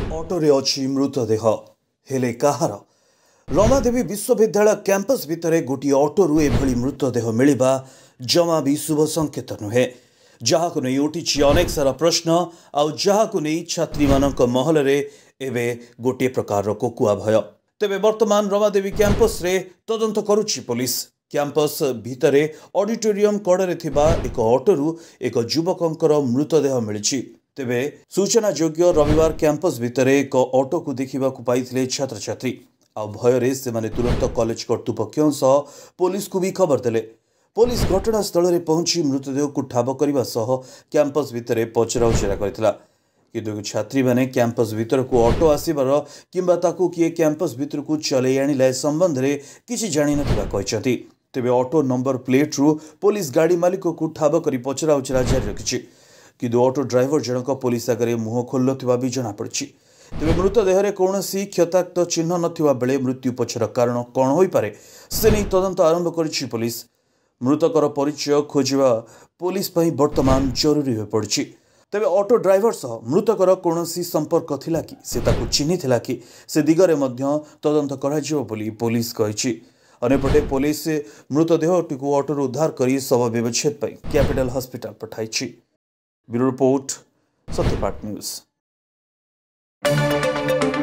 ऑटोरे अच्छी मृतदेह हेले कहार रमादेवी विश्वविद्यालय कैंपस भितर गोटे ऑटोरु एभली मृतदेह मिलिबा जमा भी शुभ संकेत नुहे जहाकु नै उठिछि अनेक सारा प्रश्न आउ जहाकु नै छात्री मानक महल रे एबे गोटे प्रकार कोकुआ भय तेबे वर्तमान रमादेवी कैंपस रे तदंत करुछि पुलिस कैंपस भितरे ऑडिटोरियम कड़े थिबा एक ऑटोरु एक युवकंकर मृतदेह मिलिछि तेबे सूचना योग्य रविवार कैंपस भितर एक ऑटो को देखा पाई छात्र छात्री आ भय से माने तुरंत कॉलेज कर्तृपक्ष सह पुलिस को भी खबर देले। पुलिस घटनास्थल में पहुंची मृतदेह को ठाब करने सह कैंपस भितर पचराउचरा करथिला किंतु छात्री माने कैंपस भीतर को ऑटो आसीबार किंबा ताकू किए कैंपस भीतर को चले आनिला संबंध में किसी जानि नथिबा कहचती। तेबे ऑटो नंबर प्लेट रु पुलिस गाड़ी मालिक को ठाब करी पचराउचरा जारी रखिछि किंतु ऑटो ड्राइवर जनक पुलिस आगे मुह खोलुवा भी जमापड़ी। तेज मृतदेह कौन क्षताक्त चिन्ह नथिबा बेले मृत्यु पछर कारण कौन हो पारे से नहीं तदंत आरंभ करिछि पुलिस। मृतकर परिचय खोजिबा पुलिस पई वर्तमान जरूरी हो पड़ी। तेज ऑटो ड्राइवर सह मृतकर कौन संपर्क थिला कि से ताकू चिन्हि थिला कि से दिगरे मध्य तदंत कराजिबो बोली पुलिस कहिछि। अनेपटे पुलिस मृतदेहटी को ऑटो उद्धार कर शव व्यवच्छेद पई कैपिटल हॉस्पिटल पठाइछि। Bureau report Satyapath news.